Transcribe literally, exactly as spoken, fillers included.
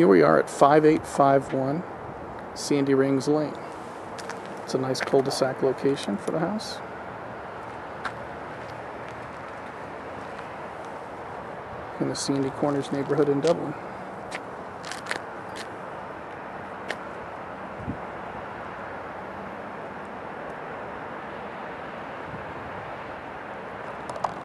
Here we are at five eight five one Sandy Rings Lane. It's a nice cul-de-sac location for the house. In the Sandy Corners neighborhood in Dublin.